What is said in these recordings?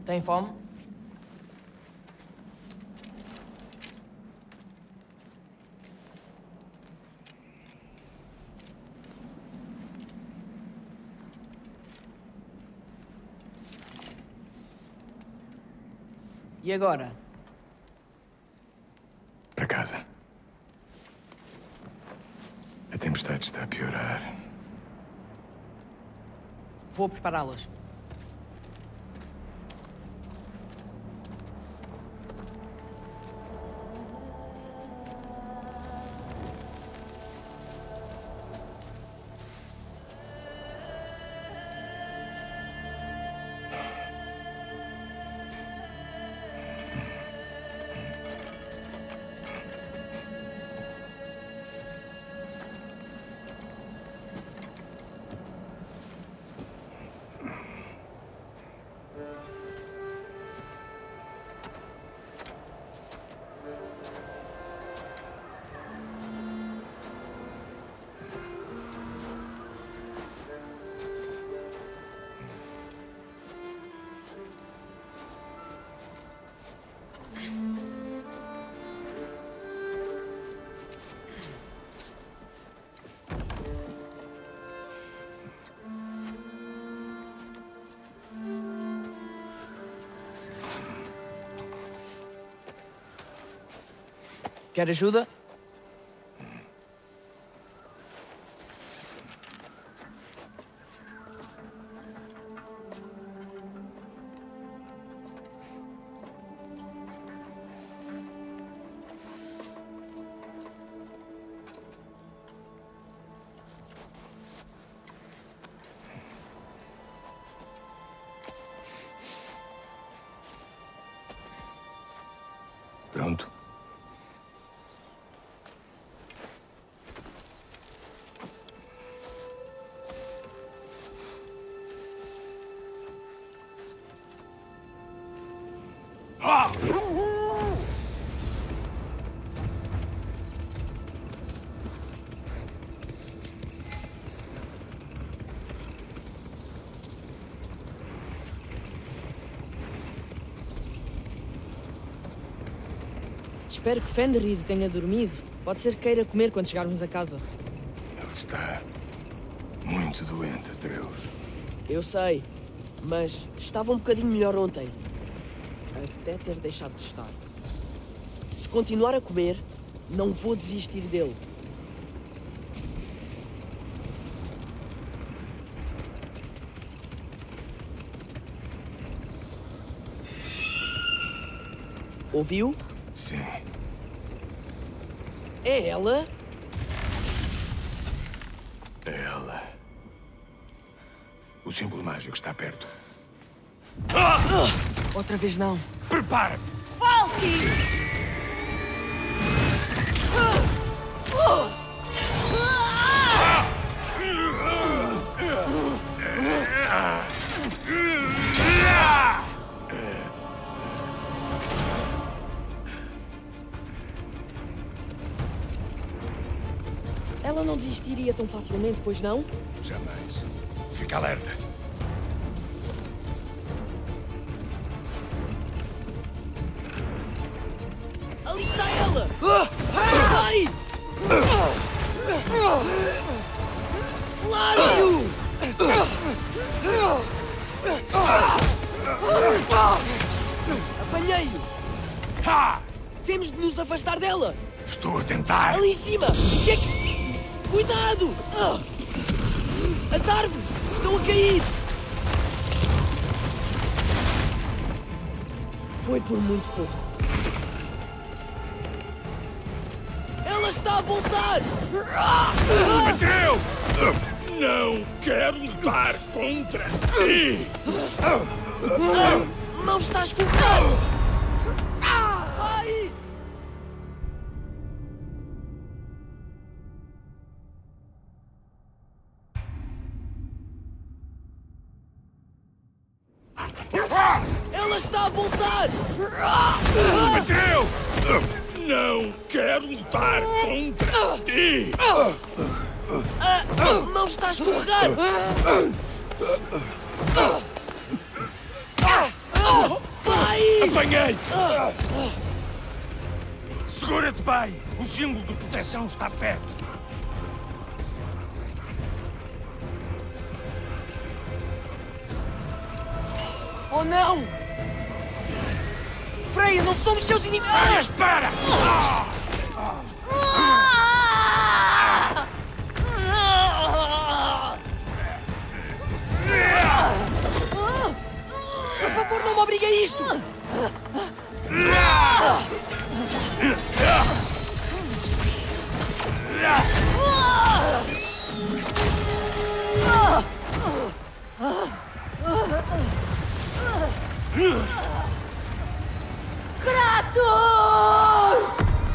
Tem fome? E agora? Para casa. A tempestade está a piorar. Vou prepará-las. Quer ajuda? Pronto. Espero que Fenrir tenha dormido. Pode ser que queira comer quando chegarmos a casa. Ele está muito doente, Atreus. Eu sei, mas estava um bocadinho melhor ontem. Até ter deixado de estar. Se continuar a comer, não vou desistir dele. Ouviu? Sim. É ela? É ela. O símbolo mágico está perto. Outra vez não. Prepara-te! Falky! Ela não desistiria tão facilmente, pois não? Jamais. Fica alerta. Ali está ela! Ai! Largue-o! Apanhei-o! Temos de nos afastar dela! Estou a tentar. Ali em cima! O que é que... Cuidado! As árvores estão a cair! Foi por muito pouco. Ela está a voltar! Atreus! Não quero lutar contra ti! Não está a escutar! Ai! Ela está a voltar! Atreus! Não quero lutar contra ti! Não está a escorregar! aí! Apanhei! Segura-te bem! O símbolo de proteção está perto. Oh não! Freya, não somos seus inimigos! Freya, espera! Por favor, não me obrigue a isto! Kratos!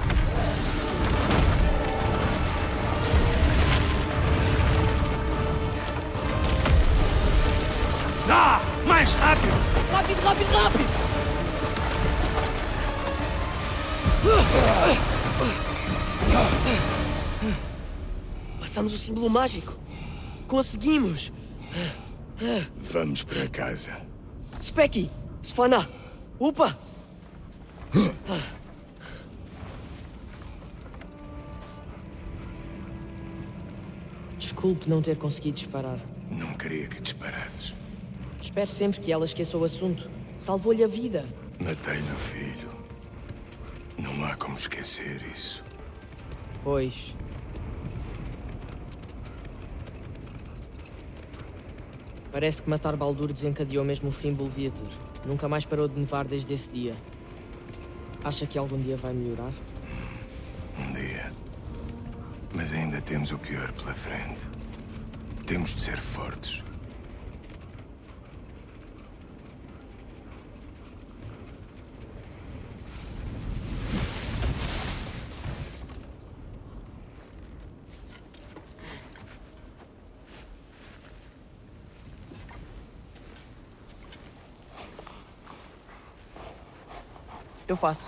Dá! Mais rápido! Rápido, rápido, rápido! Passamos o símbolo mágico. Conseguimos! Vamos para casa. Speki! Sfana! Upa! Desculpe não ter conseguido disparar. Não queria que disparasses. Espero sempre que ela esqueça o assunto. Salvou-lhe a vida. Matei-lhe o filho. Não há como esquecer isso. Pois. Parece que matar Baldur desencadeou mesmo o fim Bolvíater. Nunca mais parou de nevar desde esse dia. Acha que algum dia vai melhorar? Um dia. Mas ainda temos o pior pela frente. Temos de ser fortes. Eu faço.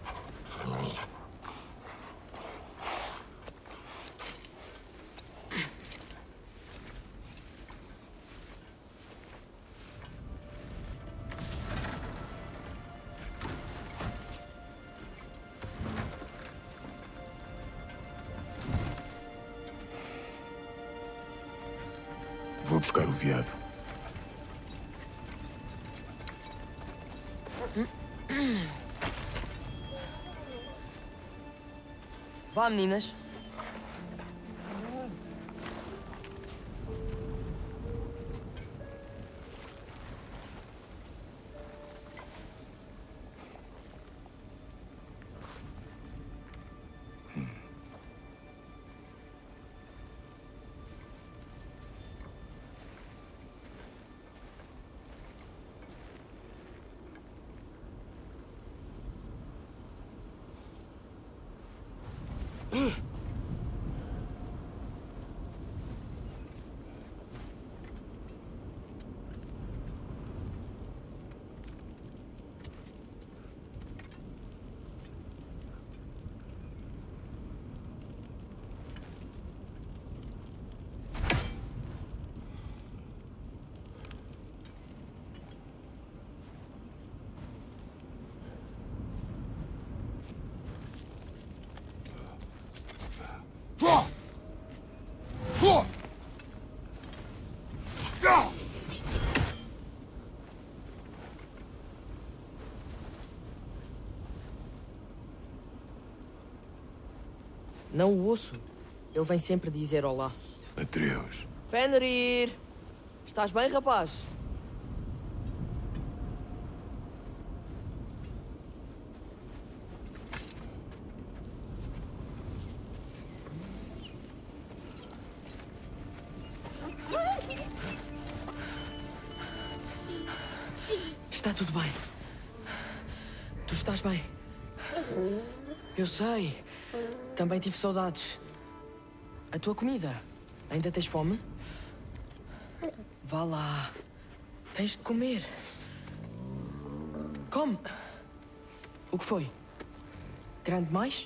Vou buscar o veado. Vá, meninas. Não o ouço. Ele vem sempre dizer olá. Atreus. Fenrir! Estás bem, rapaz? Está tudo bem. Tu estás bem. Eu sei. Também tive saudades. A tua comida. Ainda tens fome? Vá lá. Tens de comer. Come. O que foi? Grande demais?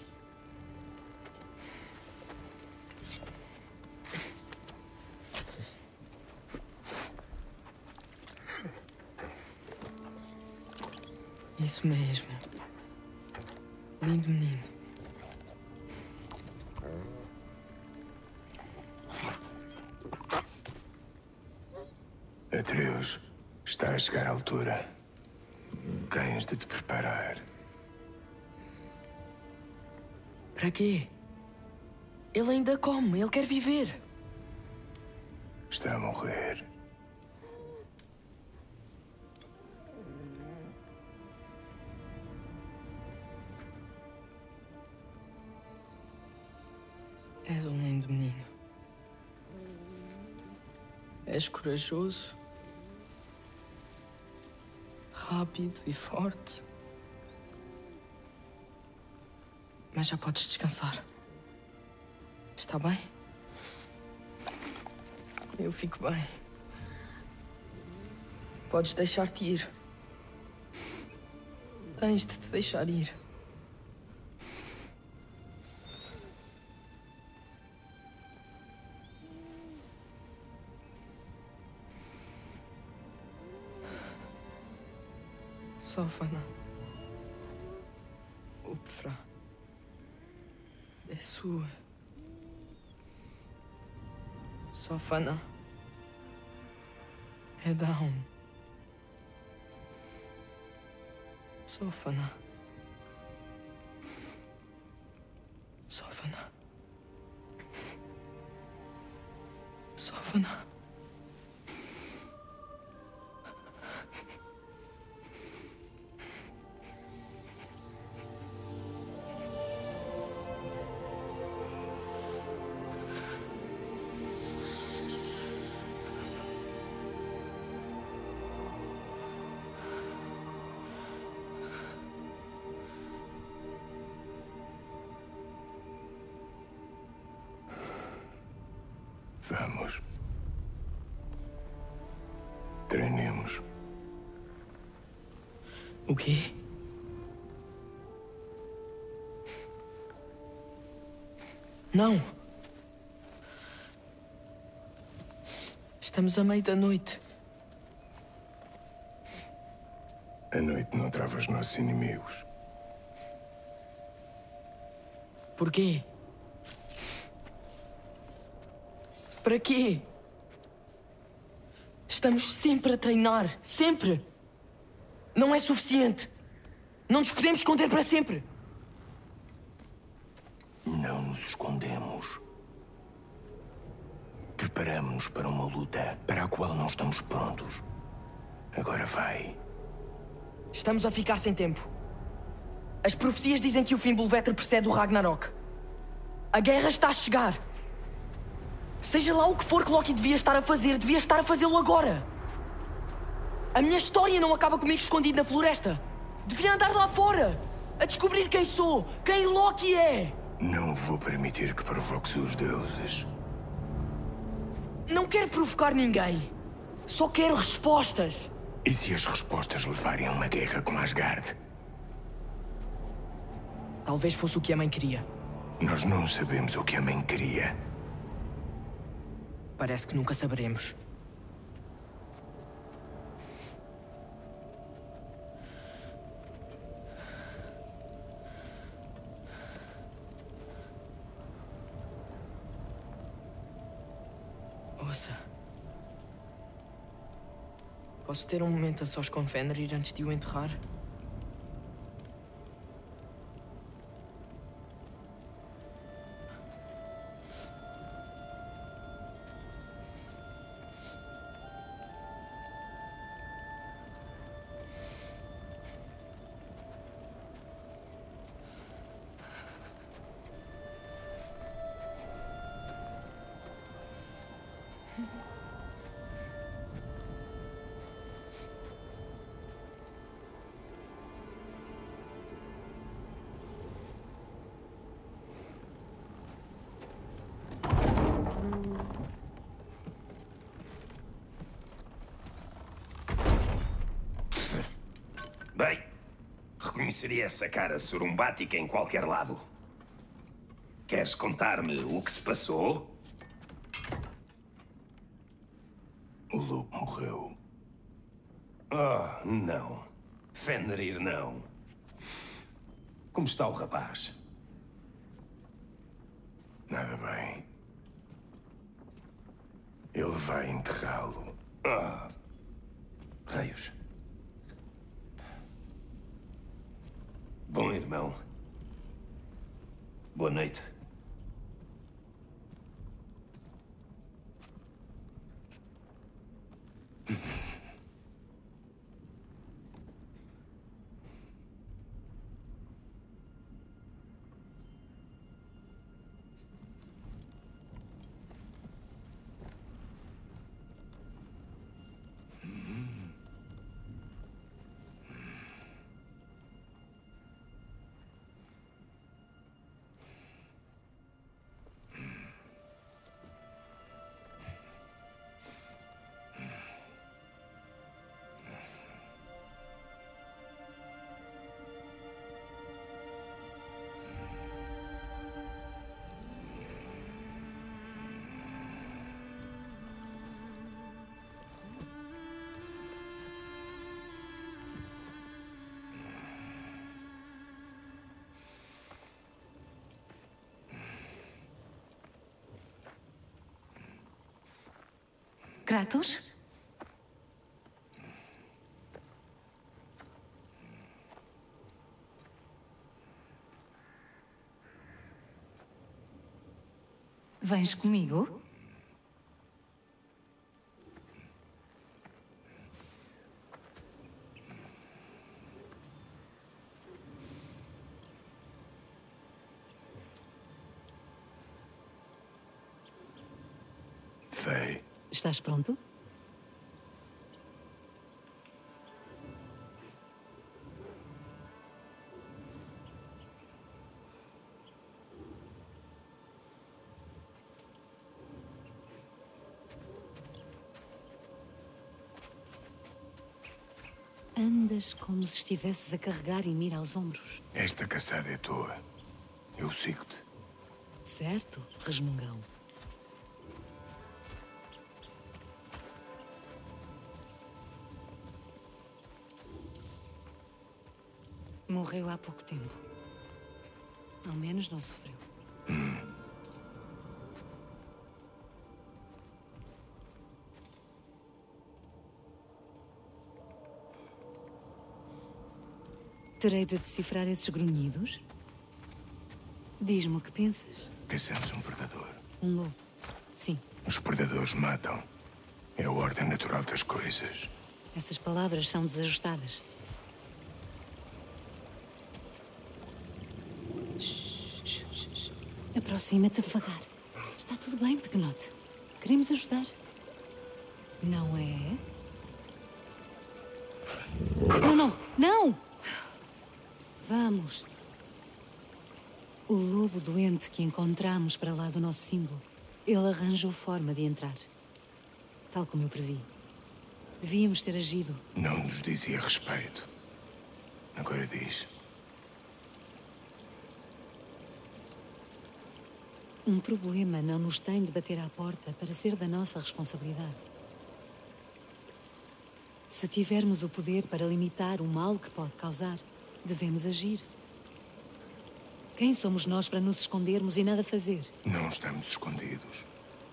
Isso mesmo. Lindo menino. Atreus, está a chegar a altura. Tens de te preparar. Para quê? Ele ainda come, ele quer viver. Está a morrer. És um lindo menino. És corajoso, rápido e forte. Mas já podes descansar. Está bem? Eu fico bem. Podes deixar-te ir. Tens de te deixar ir. Sofana. Upfra. É sua. Sofana. É down. Sofana. Sofana. Sofana. Vamos. Treinemos. O quê? Não. Estamos à meia da noite. A noite não trava os nossos inimigos. Porquê? Para quê? Estamos sempre a treinar. Sempre. Não é suficiente. Não nos podemos esconder para sempre. Não nos escondemos. Preparamos-nos para uma luta para a qual não estamos prontos. Agora vai. Estamos a ficar sem tempo. As profecias dizem que o Fimbulvetr precede o Ragnarok. A guerra está a chegar. Seja lá o que for que Loki devia estar a fazer, devia estar a fazê-lo agora. A minha história não acaba comigo escondido na floresta. Devia andar lá fora, a descobrir quem sou, quem Loki é. Não vou permitir que provoques os deuses. Não quero provocar ninguém. Só quero respostas. E se as respostas levarem a uma guerra com Asgard? Talvez fosse o que a mãe queria. Nós não sabemos o que a mãe queria. Parece que nunca saberemos. Ouça. Posso ter um momento a sós com Fenrir antes de o enterrar? Bem, reconheceria essa cara sorumbática em qualquer lado. Queres contar-me o que se passou? O lobo morreu. Oh, não. Fenrir, não. Como está o rapaz? Nada bem. Ele vai enterrá-lo. Ah, raios. Bom, irmão. Boa noite. Kratos? Vens comigo? Fei, Estás pronto? Andas como se estivesses a carregar e mira aos ombros. esta caçada é tua. Eu sigo-te. Certo, resmungão. Morreu há pouco tempo. Ao menos não sofreu. Terei de decifrar esses grunhidos? Diz-me o que pensas. Caçamos um predador. Um lobo. Sim, Os predadores matam. É a ordem natural das coisas. essas palavras são desajustadas. Aproxima-te devagar. Está tudo bem, pequenote. Queremos ajudar. Não é? Não, não, não! Vamos. O lobo doente que encontramos para lá do nosso símbolo, ele arranjou forma de entrar. Tal como eu previ. Devíamos ter agido. Não nos dizia respeito. Agora diz. Um problema não nos tem de bater à porta para ser da nossa responsabilidade. Se tivermos o poder para limitar o mal que pode causar, devemos agir. Quem somos nós para nos escondermos e nada fazer? Não estamos escondidos.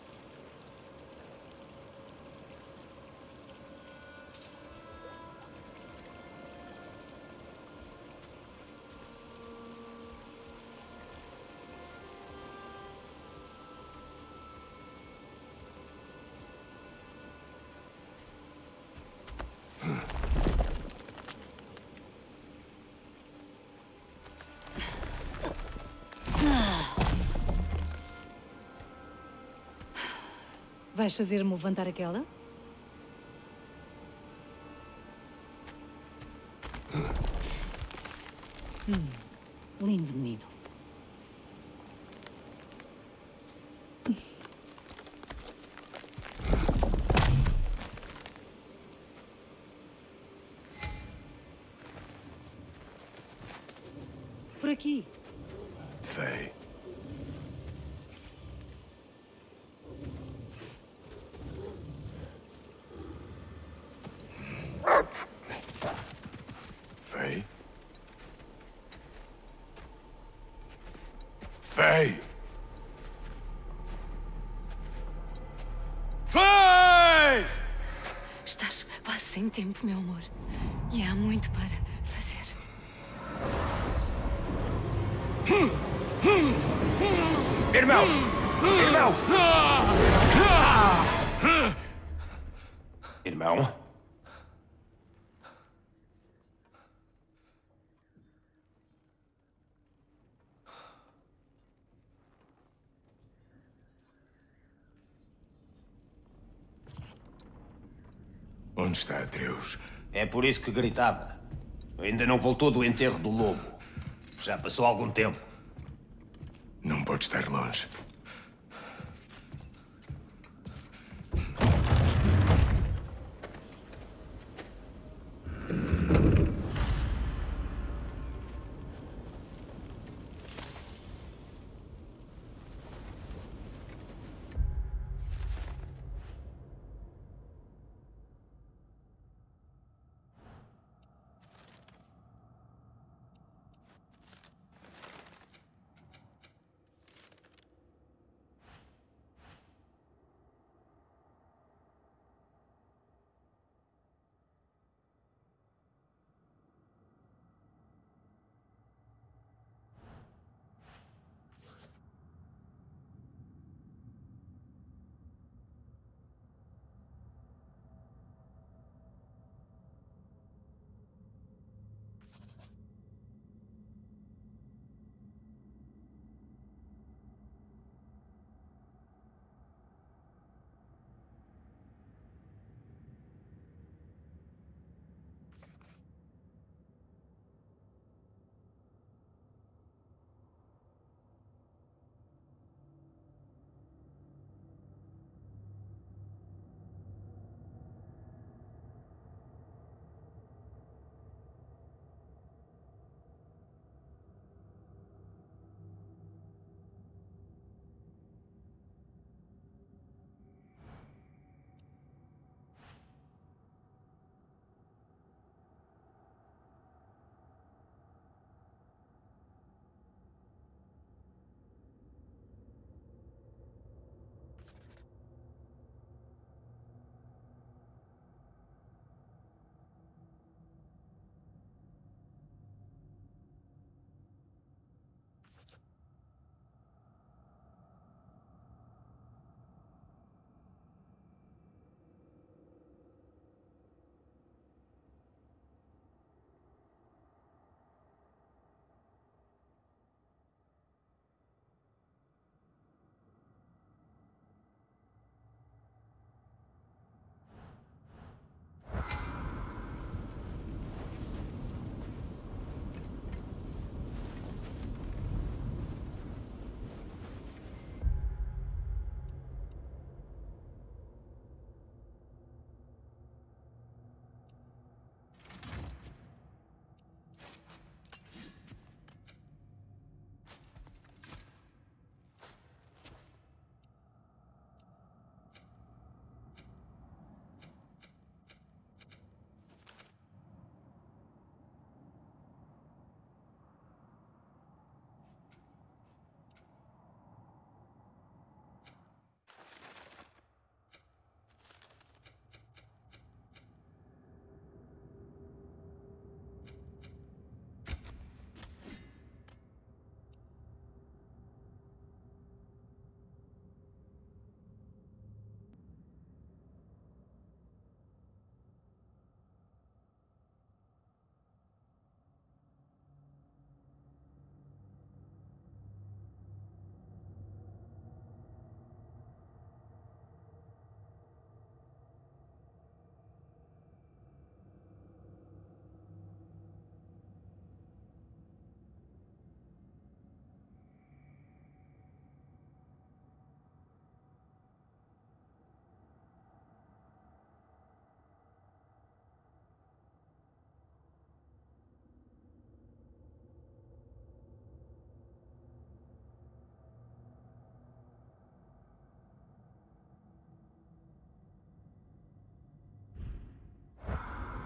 Vais fazer-me levantar aquela? Lindo menino. Por aqui. Fei. Fei! Fei! Estás quase sem tempo, meu amor. E há muito para fazer. Irmão! Irmão! Irmão? Onde está Atreus? É por isso que gritava. Ainda não voltou do enterro do lobo. Já passou algum tempo. Não pode estar longe.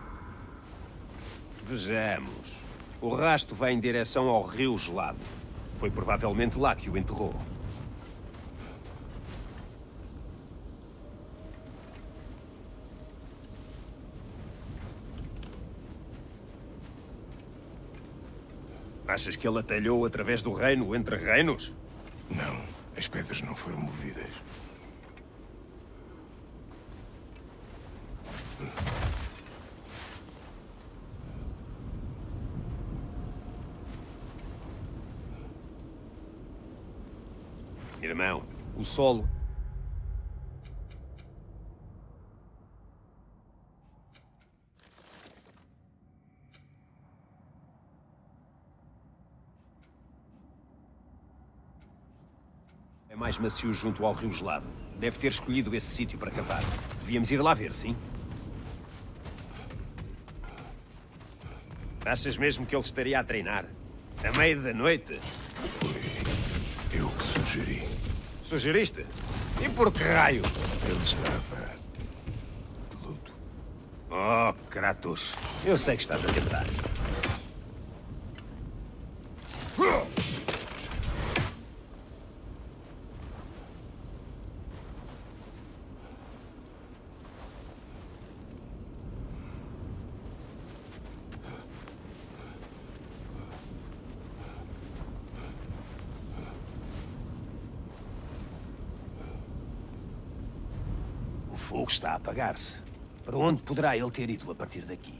Vejamos. O rasto vai em direção ao Rio Gelado. Foi provavelmente lá que o enterrou. Achas que ele atalhou através do reino entre reinos? Não, as pedras não foram movidas. Irmão, o solo... é mais macio junto ao rio gelado. Deve ter escolhido esse sítio para cavar. Devíamos ir lá ver, sim? Achas mesmo que ele estaria a treinar? À meia da noite? Foi eu que sugeri. Sugeriste? E por que raio? Ele estava de luto. Oh, Kratos. Eu sei que estás a tentar. O fogo está a apagar-se. Para onde poderá ele ter ido a partir daqui?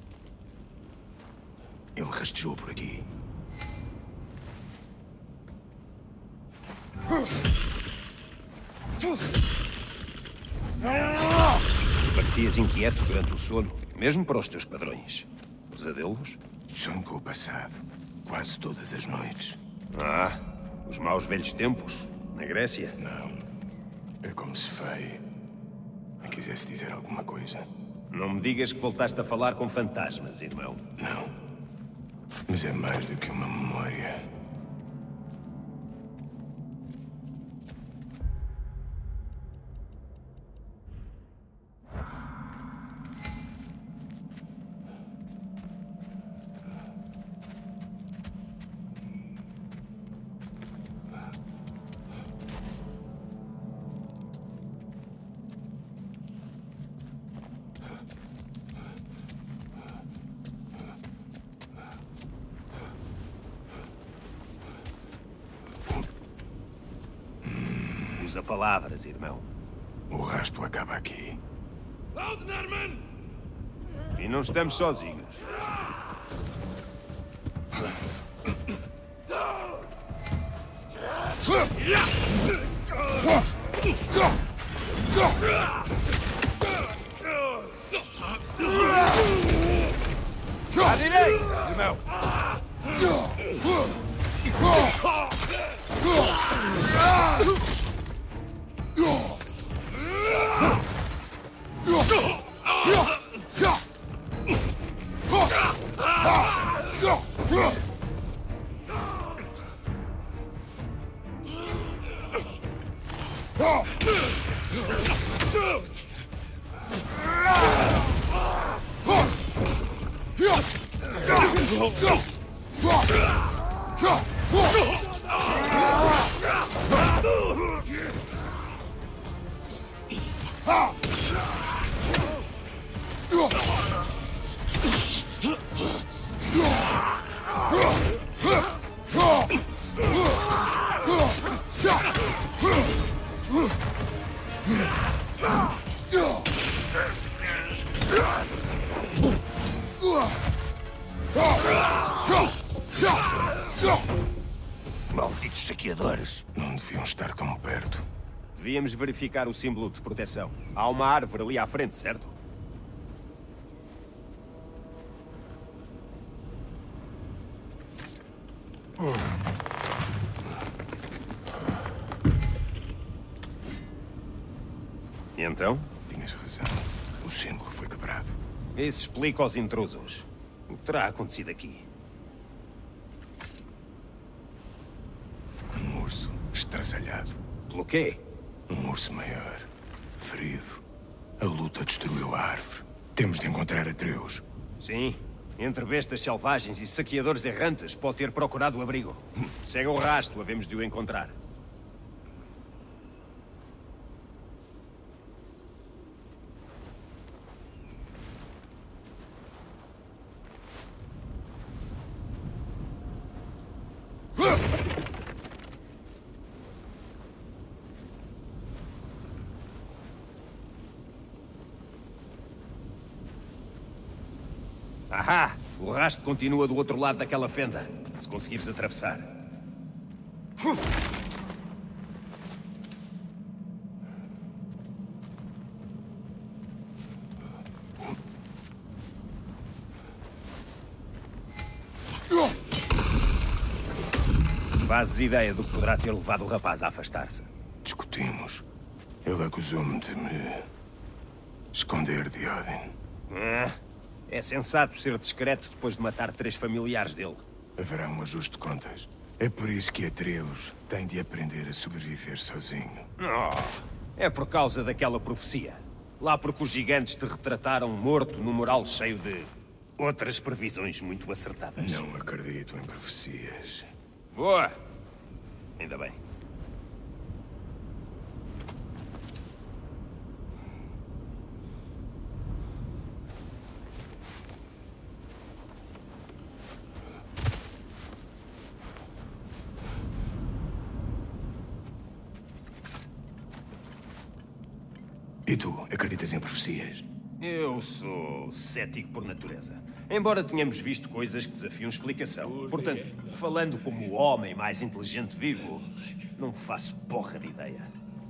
Ele rastejou por aqui. Parecias inquieto durante o sono, mesmo para os teus padrões. Pesadelos? Sonho com o passado. Quase todas as noites. Ah, os maus velhos tempos, na Grécia. Não. É como se Faye me quisesse dizer alguma coisa. Não me digas que voltaste a falar com fantasmas, irmão. Não. Mas é mais do que uma memória. Usa palavras, irmão. O rasto acaba aqui. E não estamos sozinhos. À direita, irmão. Malditos saqueadores. Não deviam estar tão perto. Devíamos verificar o símbolo de proteção. Há uma árvore ali à frente, certo? E então? Tinhas razão. O símbolo foi quebrado. Isso explica aos intrusos. O que terá acontecido aqui? Um urso estraçalhado. Pelo quê? Um urso maior. Ferido. A luta destruiu a árvore. Temos de encontrar Atreus. Sim. Entre bestas selvagens e saqueadores errantes, pode ter procurado o abrigo. Segue o rastro, havemos de o encontrar. Ahá! O rastro continua do outro lado daquela fenda, se conseguires atravessar. Fazes ideia do que poderá ter levado o rapaz a afastar-se? Discutimos. Ele acusou-me de me esconder de Odin. É sensato ser discreto depois de matar 3 familiares dele. Haverá um ajuste de contas. É por isso que Atreus tem de aprender a sobreviver sozinho. É por causa daquela profecia. Lá porque os gigantes te retrataram morto num mural cheio de outras previsões muito acertadas. Não acredito em profecias. Boa! Ainda bem. E tu, acreditas em profecias? Eu sou cético por natureza. Embora tenhamos visto coisas que desafiam explicação. Portanto, falando como o homem mais inteligente vivo, não faço porra de ideia.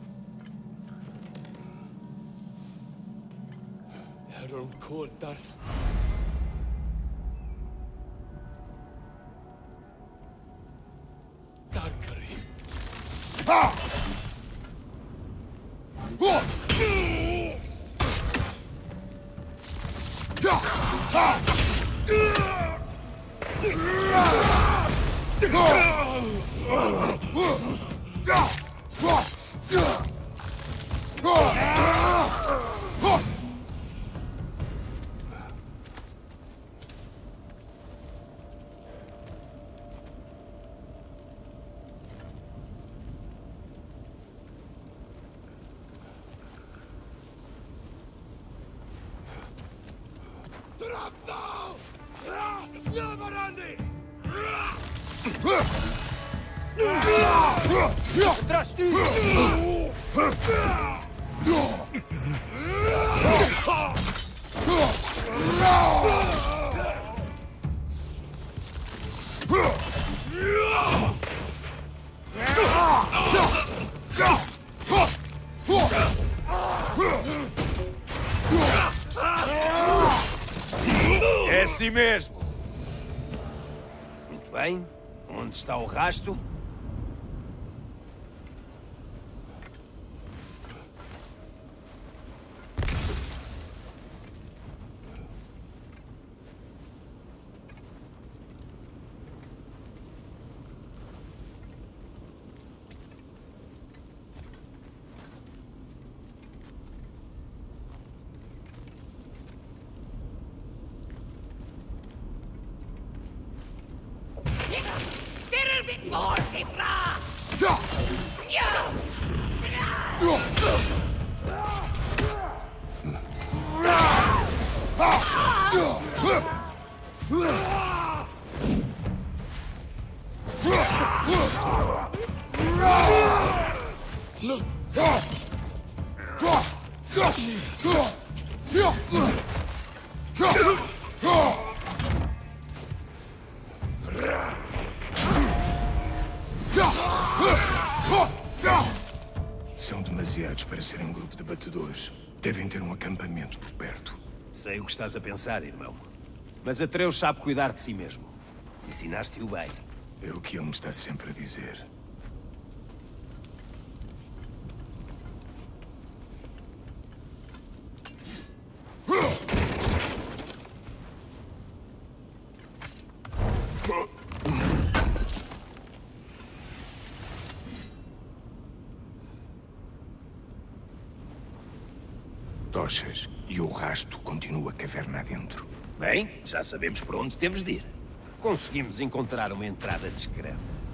É assim mesmo. Muito bem. Onde está o rastro? São demasiados para serem um grupo de batedores. Devem ter um acampamento por perto. Sei o que estás a pensar, irmão. Mas Atreus sabe cuidar de si mesmo. Ensinaste-o bem. É o que ele me está sempre a dizer. Tochas, e o rasto continua caverna adentro. Bem, já sabemos por onde temos de ir. Conseguimos encontrar uma entrada discreta.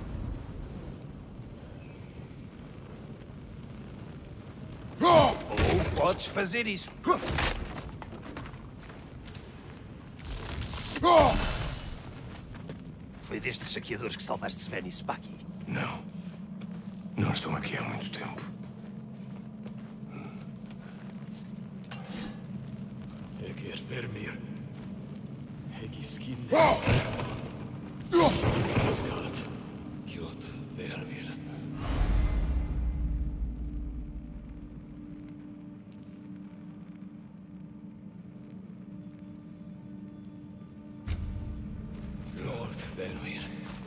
Ou podes fazer isso. Foi destes saqueadores que salvaste Sven e Spaki? Não. Não estão aqui há muito tempo. Egir Vermir. Hegiskin. Kjot Vermir. Lord Vermir.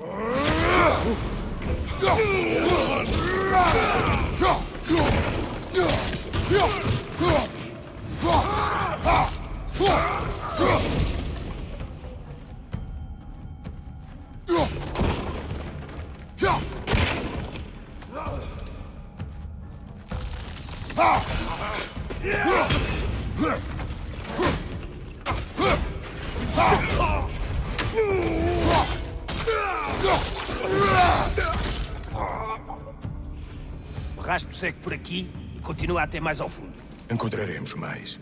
O rastro segue por aqui e continua até mais ao fundo. Encontraremos mais.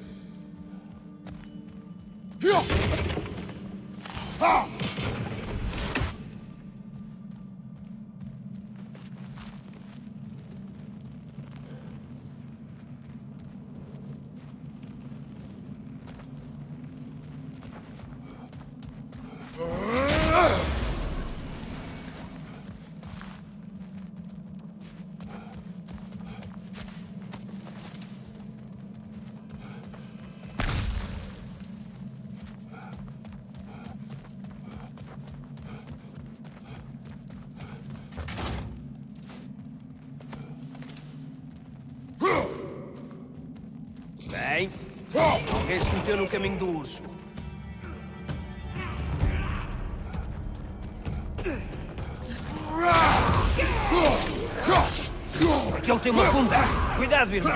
Bem, alguém se meteu no caminho do urso. Aquele tem uma funda. Cuidado, irmão.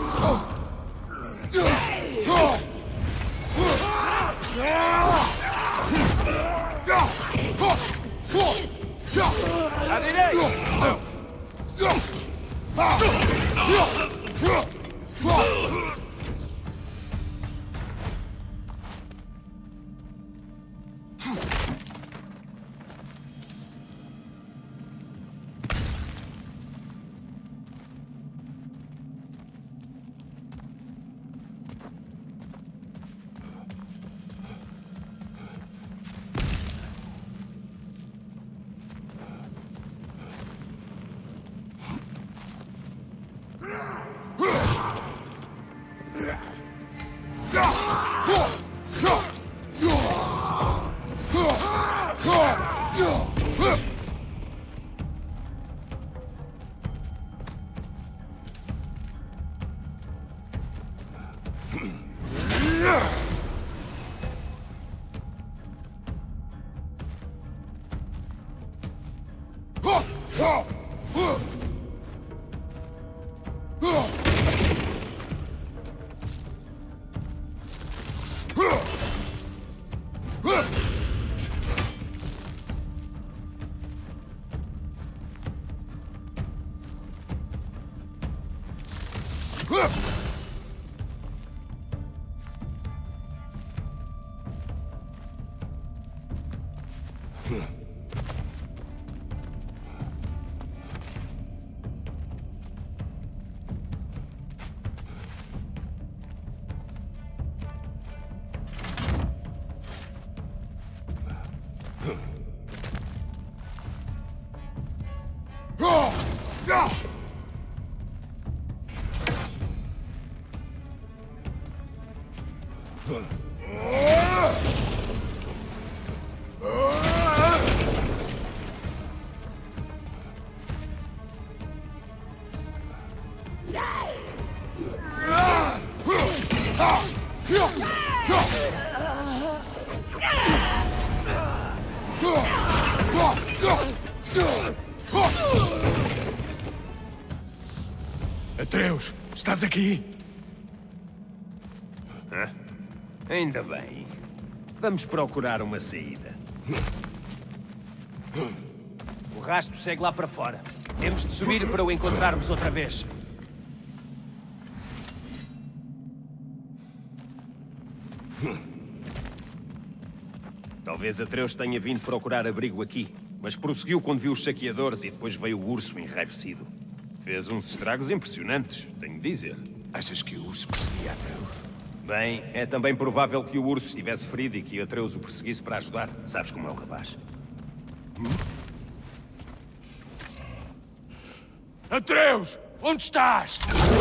À direita! Atreus, estás aqui? Ainda bem. Vamos procurar uma saída. O rastro segue lá para fora. Temos de subir para o encontrarmos outra vez. Talvez Atreus tenha vindo procurar abrigo aqui, mas prosseguiu quando viu os saqueadores e depois veio o urso enraivecido. Fez uns estragos impressionantes, tenho de dizer. Achas que o urso perseguia Atreus? Bem, é também provável que o urso estivesse ferido e que Atreus o perseguisse para ajudar. Sabes como é o rapaz. Atreus! Onde estás?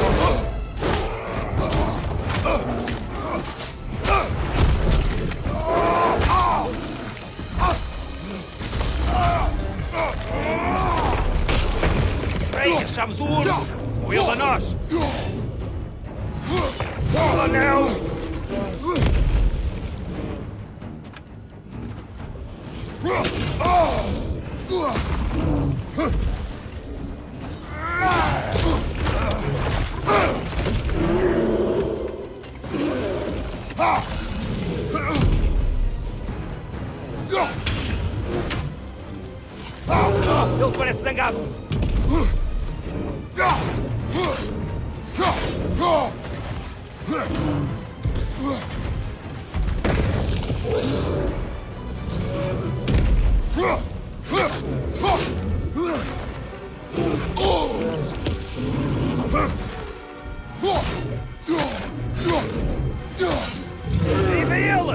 Ei, achámos o urso! Ou ele a nós! Oh, não! Ele parece zangado! Aí vem ele!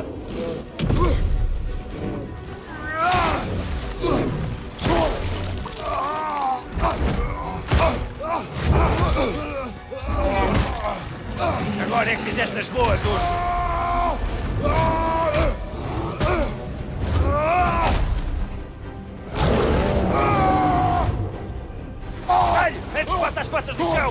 Agora é que fizeste as boas, urso! Velho, antes que bata as patas no chão!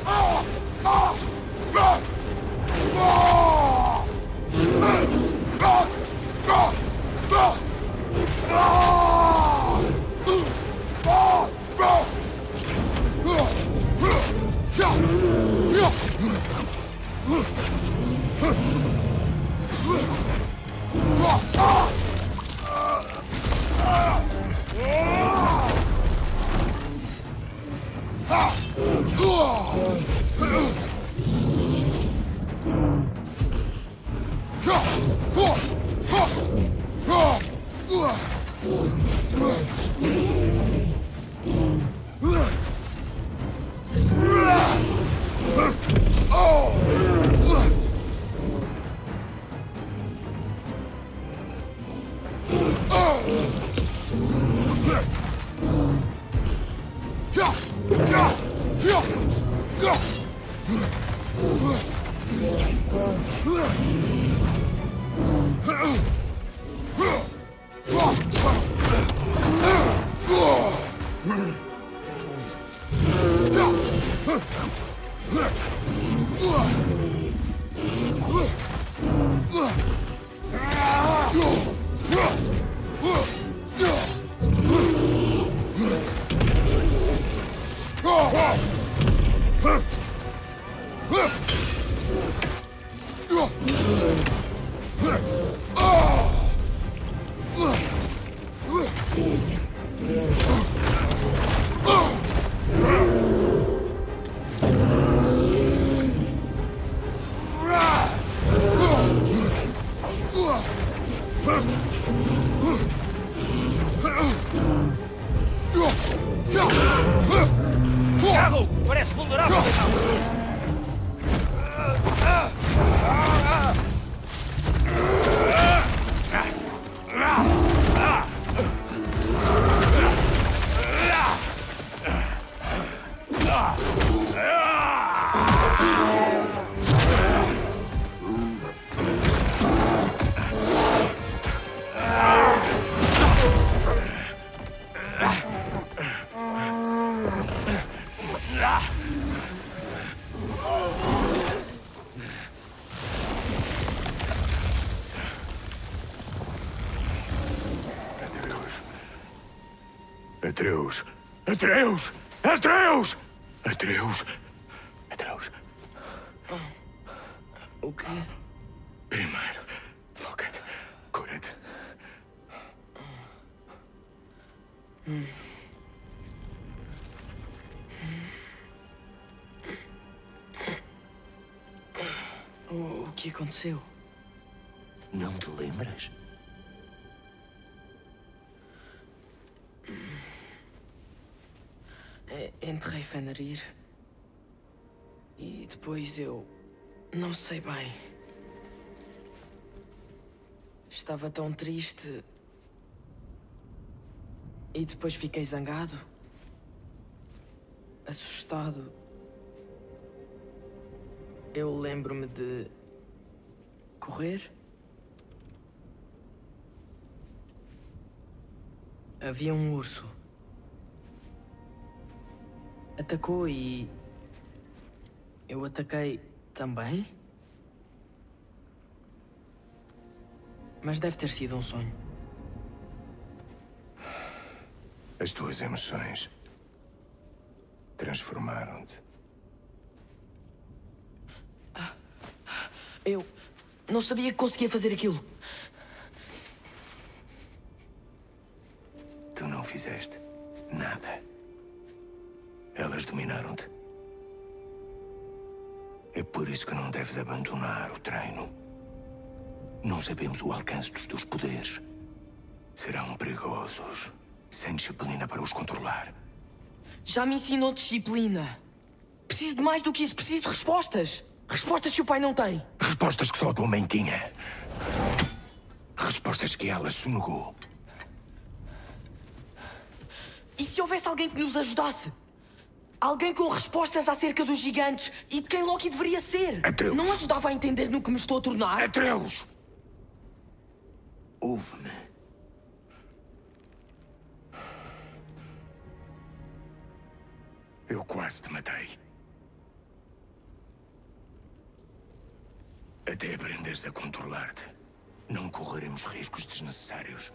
Carro! Parece vulnerável! Atreus! Atreus! Atreus! Atreus! Atreus! O quê? Primeiro, foca-te. Cura O que aconteceu? Não te lembras? Enterrei Fenrir. E depois eu... não sei bem. Estava tão triste. E depois fiquei zangado. Assustado. Eu lembro-me de... correr. Havia um urso. Atacou e... eu ataquei também? Mas deve ter sido um sonho. As tuas emoções transformaram-te. Eu não sabia que conseguia fazer aquilo. Tu não fizeste nada. Elas dominaram-te. É por isso que não deves abandonar o treino. Não sabemos o alcance dos teus poderes. Serão perigosos, sem disciplina para os controlar. Já me ensinou disciplina. Preciso de mais do que isso. Preciso de respostas. Respostas que o pai não tem. Respostas que só a tua mãe tinha. Respostas que ela sonegou. E se houvesse alguém que nos ajudasse? Alguém com respostas acerca dos gigantes e de quem Loki deveria ser? Atreus. Não ajudava a entender no que me estou a tornar? Atreus! Ouve-me. Eu quase te matei. Até aprenderes a controlar-te, não correremos riscos desnecessários.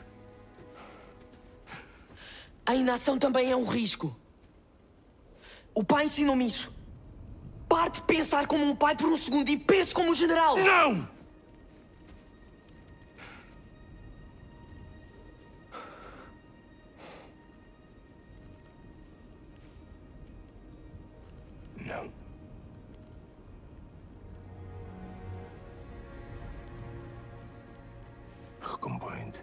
A inação também é um risco. O pai ensinou-me isso. Pare de pensar como um pai por um segundo e pense como um general. Não! Não. Recompõe-te.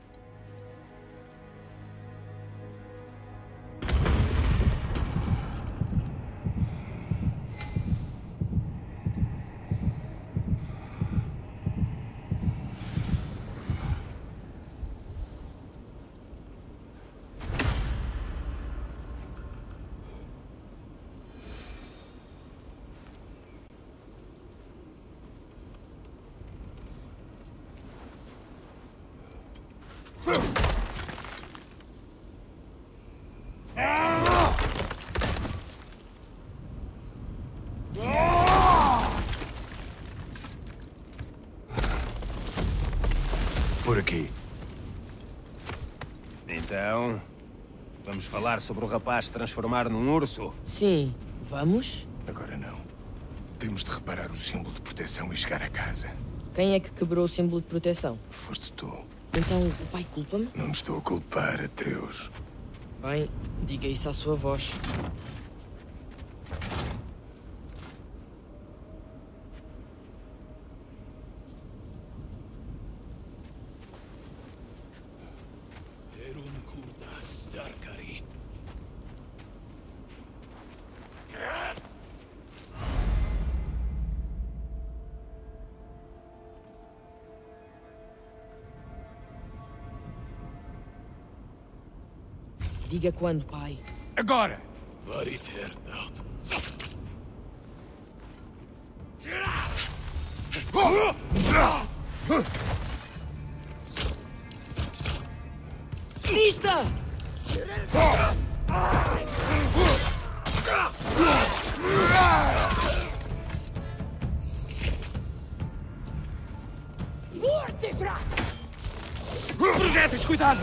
Por aqui. Então, vamos falar sobre o rapaz se transformar num urso? Sim, vamos? Agora não. Temos de reparar o símbolo de proteção e chegar a casa. Quem é que quebrou o símbolo de proteção? Foste tu. Então o pai culpa-me? Não me estou a culpar, Atreus. Bem, diga isso à sua voz. Erum kurda starkari. Diga quando, pai. Agora! Variternaut. Lista! Projéteis, cuidado!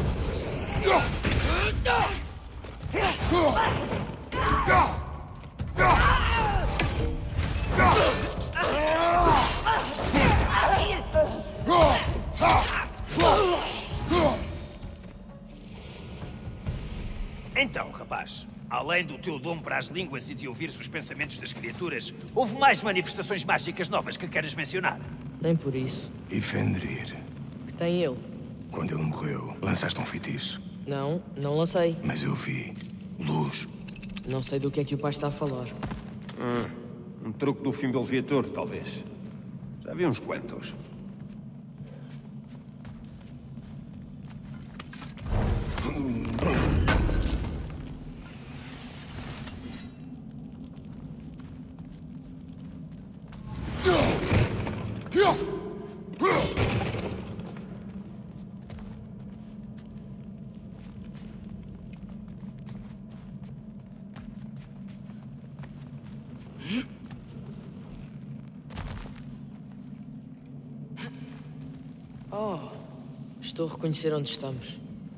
rapaz. Além do teu dom para as línguas e de ouvir-se os pensamentos das criaturas, houve mais manifestações mágicas novas que queres mencionar? Nem por isso. E Fenrir, Que tem ele? quando ele morreu, lançaste um feitiço. Não, não lancei. Mas eu vi luz. Não sei do que é que o pai está a falar. Um truque do Fimbulviator, talvez. Já vi uns quantos. Oh, estou a reconhecer onde estamos.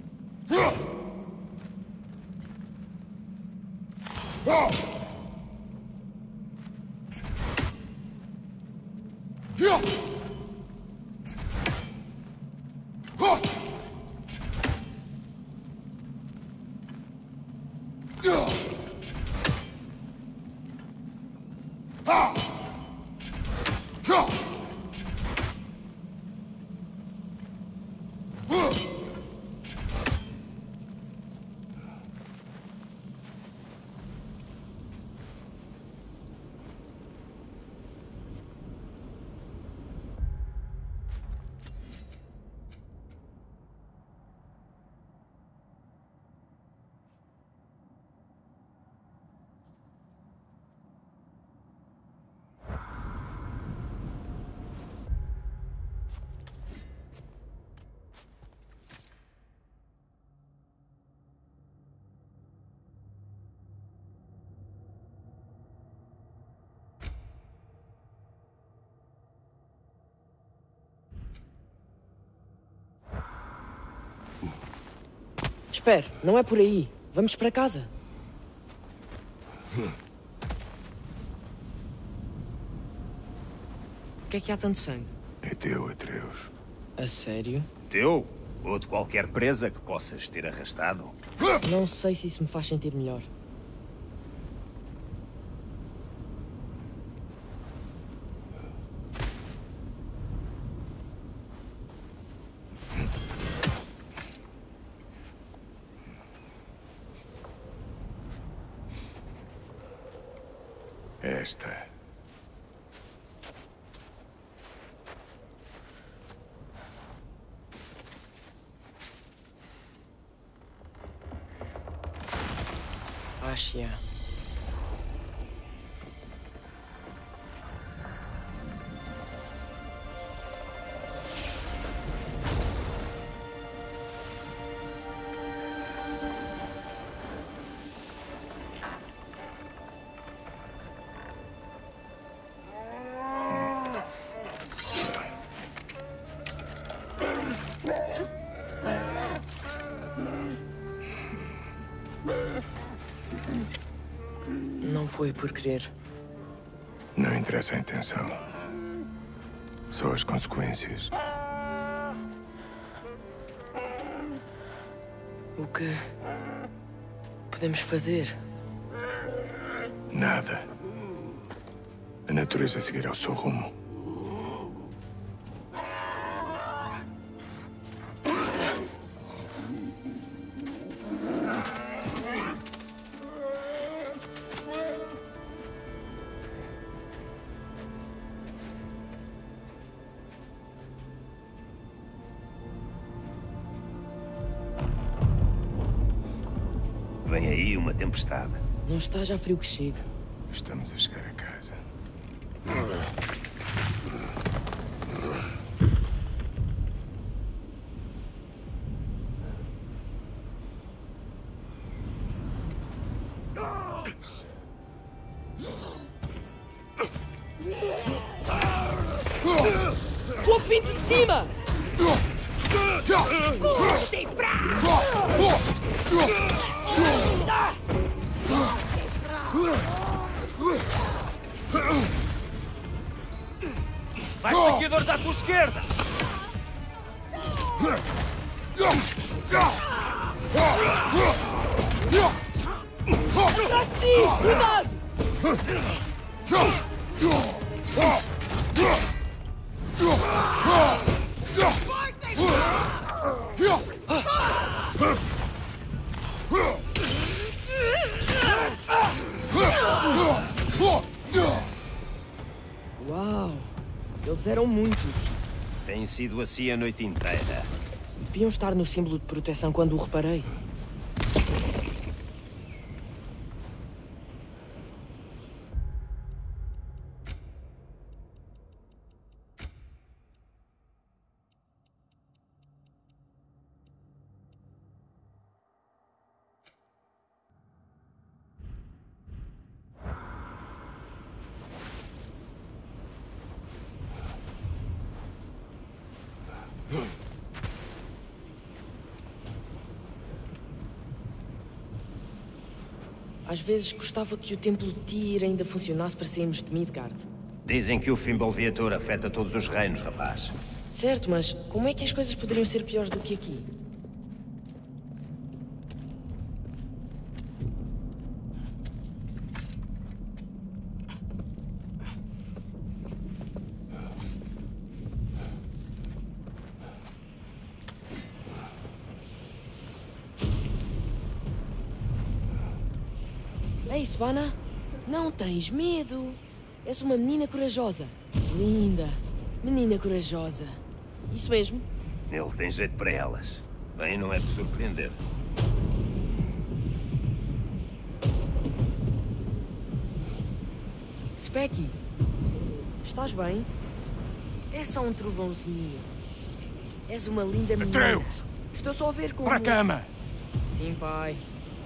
Espera, não é por aí. Vamos para casa. Por que é que há tanto sangue? É teu, Atreus. A sério? Teu? Ou de qualquer presa que possas ter arrastado? Não sei se isso me faz sentir melhor. Esta. Acho. Não foi por querer. Não interessa a intenção. Só as consequências. O que podemos fazer? Nada. A natureza seguirá o seu rumo. Vem aí uma tempestade. Não está já frio que chega. Estamos a chegar a casa. O pinto de cima! Mais saqueadores à tua esquerda! Atrás de si! Cuidado! Uau! Eles eram muitos. Tem sido assim a noite inteira. Deviam estar no símbolo de proteção quando o reparei. Às vezes gostava que o templo de Tyr ainda funcionasse para sairmos de Midgard. Dizem que o Fimbulviator afeta todos os reinos, rapaz. Certo, mas como é que as coisas poderiam ser piores do que aqui? Ei, Svanna, não tens medo. És uma menina corajosa. Linda. Menina corajosa. Isso mesmo. Ele tem jeito para elas. Bem, não é de surpreender. Specky, estás bem? É só um trovãozinho. És uma linda menina. Atreus! Estou só a ver como... Para a cama! Sim, pai.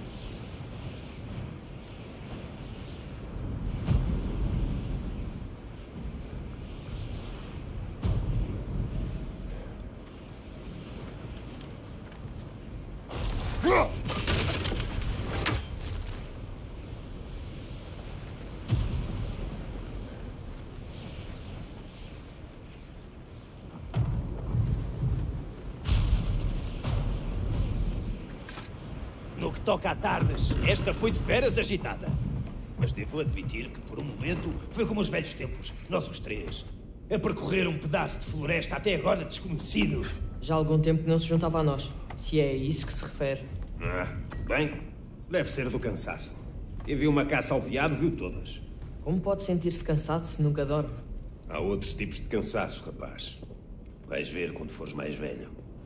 No que toca a tardes, esta foi de veras agitada. Mas devo admitir que, por um momento, foi como os velhos tempos. Nós os três. A percorrer um pedaço de floresta até agora desconhecido. Já há algum tempo que não se juntava a nós. Se é a isso que se refere. Bem, deve ser do cansaço. Quem viu uma caça ao veado viu todas. Como pode sentir-se cansado se nunca dorme? Há outros tipos de cansaço, rapaz. Vais ver quando fores mais velho.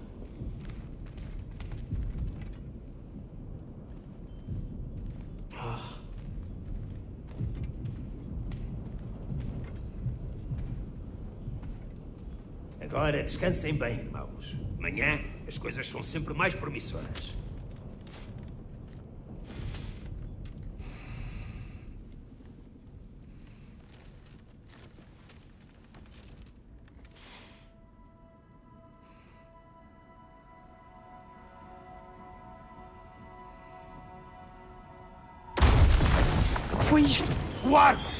Agora descansem bem, irmãos. De manhã, as coisas são sempre mais promissoras. O que foi isto? O arco!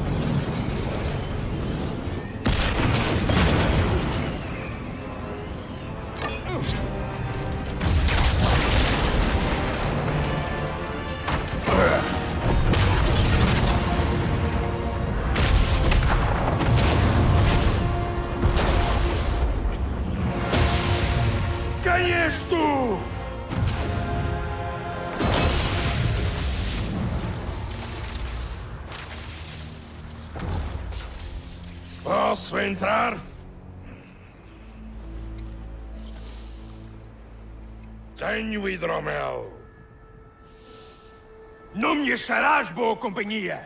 Quem és tu? Posso entrar? Tenho hidromel. Não me acharás boa companhia.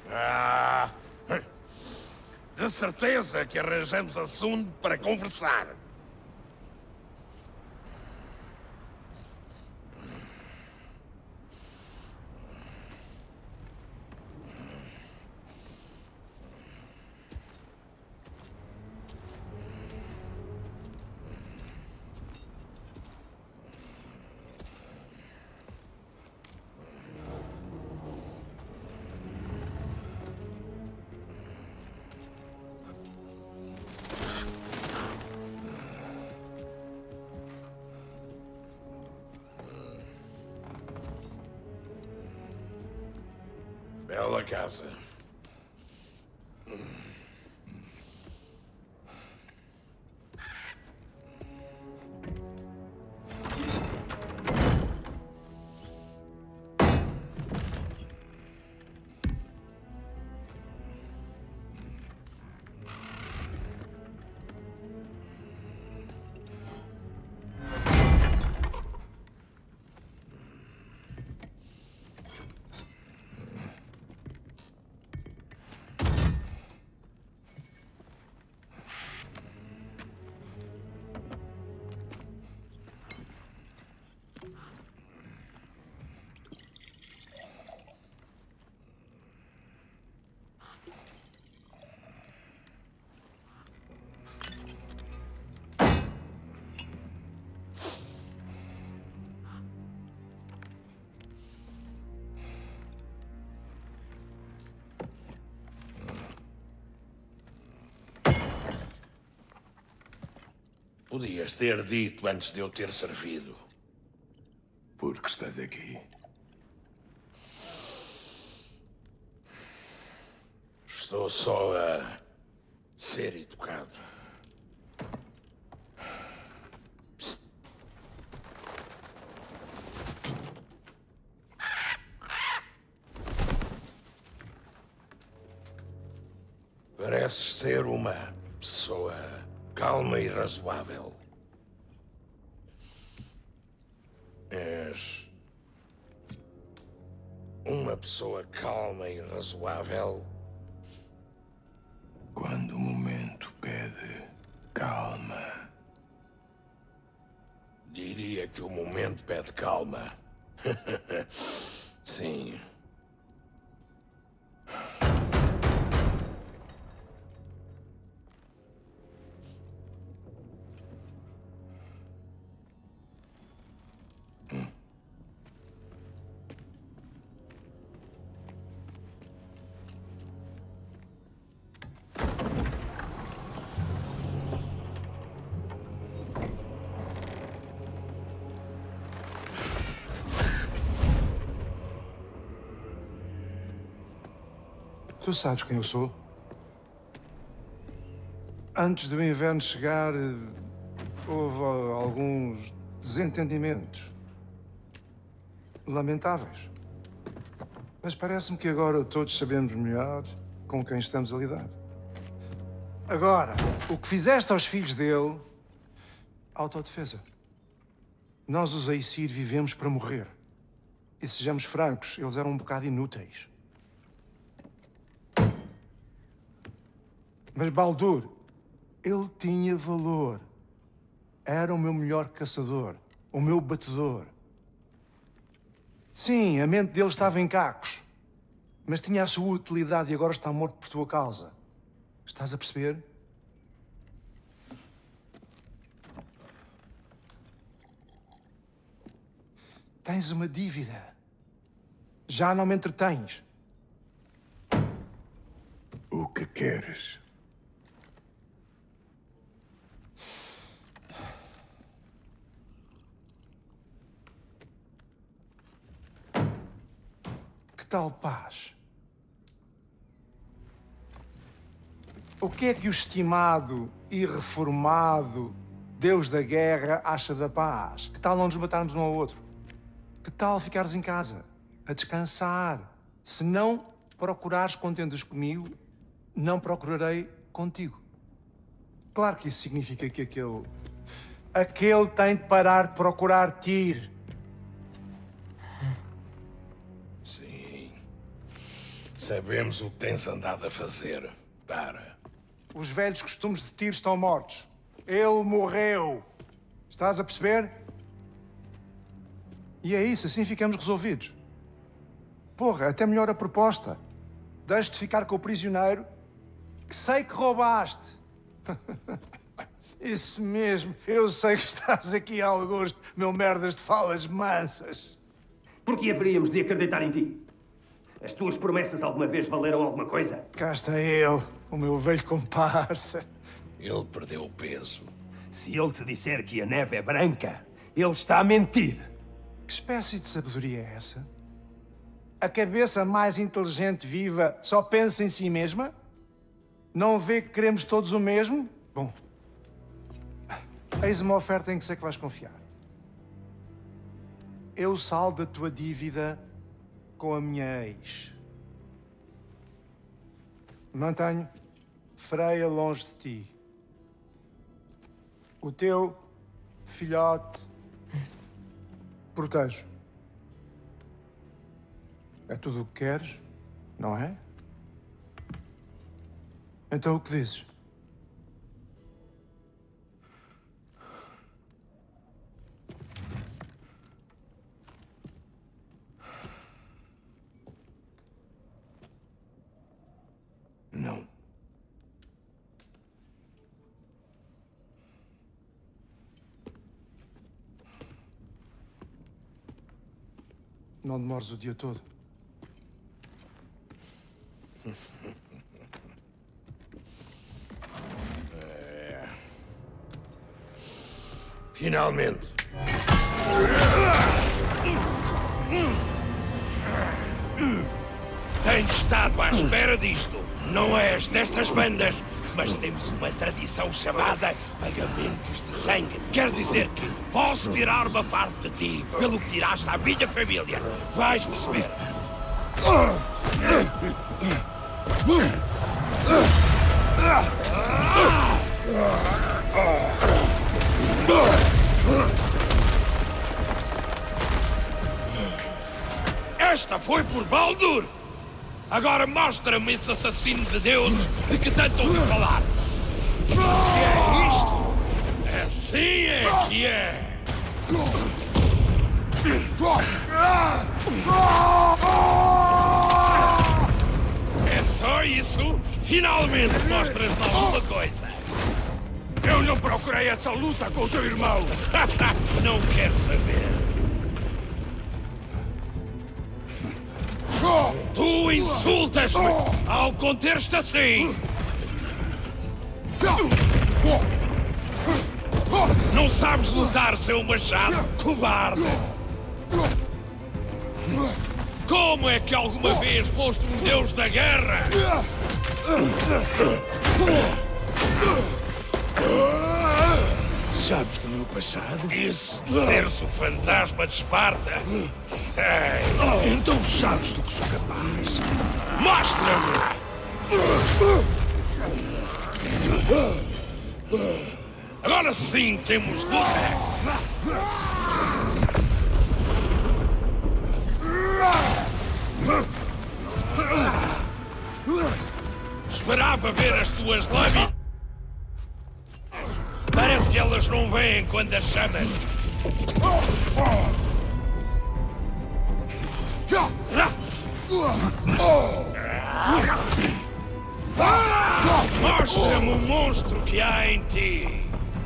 De certeza que arranjamos assunto para conversar. Bela casa. Podias ter dito antes de eu ter servido. Por que estás aqui? Estou só a ser educado. Psst. Pareces ser uma pessoa calma e razoável. És uma pessoa calma e razoável. Quando o momento pede calma. Diria que o momento pede calma. Sim. Tu sabes quem eu sou? Antes do inverno chegar, houve alguns desentendimentos. Lamentáveis. Mas parece-me que agora todos sabemos melhor com quem estamos a lidar. Agora, o que fizeste aos filhos dele... autodefesa. Nós, os Aesir, vivemos para morrer. E sejamos francos, eles eram um bocado inúteis. Mas Baldur, ele tinha valor. Era o meu melhor caçador, o meu batedor. Sim, a mente dele estava em cacos, mas tinha a sua utilidade e agora está morto por tua causa. Estás a perceber? Tens uma dívida. Já não me entretens. O que queres? Que tal paz? O que é que o estimado e reformado Deus da guerra acha da paz? Que tal não nos matarmos um ao outro? Que tal ficares em casa, a descansar? Se não procurares contendas comigo, não procurarei contigo. Claro que isso significa que aquele tem de parar de procurar Tyr. Sim. Sabemos o que tens andado a fazer. Para. Os velhos costumes de Tyr estão mortos. Ele morreu. Estás a perceber? E é isso, assim ficamos resolvidos. Porra, até melhor a proposta. Deixe-te ficar com o prisioneiro que sei que roubaste. Isso mesmo. Eu sei que estás aqui a alguns, meu merdas de falas mansas. Por que haveríamos de acreditar em ti? As tuas promessas alguma vez valeram alguma coisa? Cá está ele, o meu velho comparsa. Ele perdeu o peso. Se ele te disser que a neve é branca, ele está a mentir. Que espécie de sabedoria é essa? A cabeça mais inteligente viva só pensa em si mesma? Não vê que queremos todos o mesmo? Bom, eis uma oferta em que sei que vais confiar. Eu saldo a tua dívida com a minha ex. Mantenho Freya longe de ti. O teu filhote protejo. É tudo o que queres, não é? Então o que dizes? Não. Não demores o dia todo. Finalmente. Tenho estado à espera disto. Não és destas bandas, mas temos uma tradição chamada pagamentos de sangue. Quer dizer que posso tirar uma parte de ti pelo que tiraste à minha família. Vais perceber. Esta foi por Baldur! Agora mostra-me esse assassino de deuses de que tanto ouvi falar! Que é isto? Assim é que é! É só isso? Finalmente mostras-me alguma coisa! Eu não procurei essa luta com o teu irmão! Não quero saber! Tu insultas-me ao conter-te assim! Não sabes lutar, seu machado, cobarde! Como é que alguma vez foste um deus da guerra? Sabes do meu passado? Isso de seres o fantasma de Esparta? Sei. Então sabes do que sou capaz. Mostra-me! Agora sim temos luta! Esperava ver as tuas lâminas. Parece que elas não vêm quando as chamas. Mostra-me o monstro que há em ti.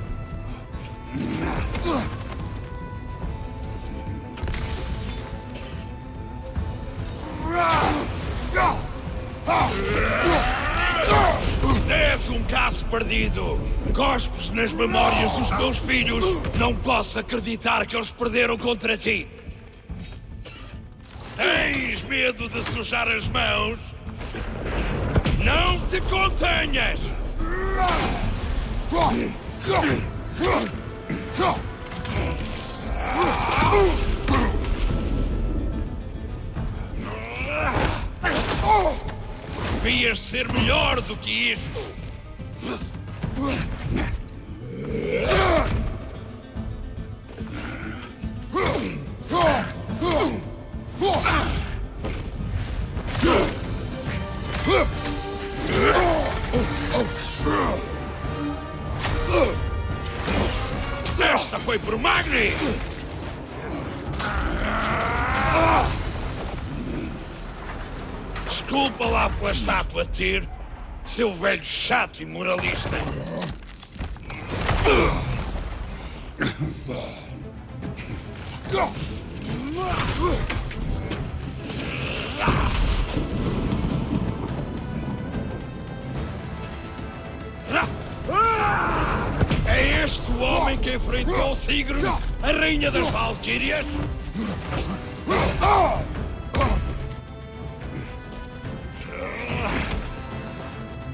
És um caso perdido. Cospes nas memórias dos meus filhos. Não posso acreditar que eles perderam contra ti. Tens medo de sujar as mãos? Não te contenhas! Devias ser melhor do que isto! Esta foi por Magni! Desculpa lá pela estátua, Tyr, seu velho chato e moralista. É este o homem que enfrentou Sigrun, a rainha das Valquírias?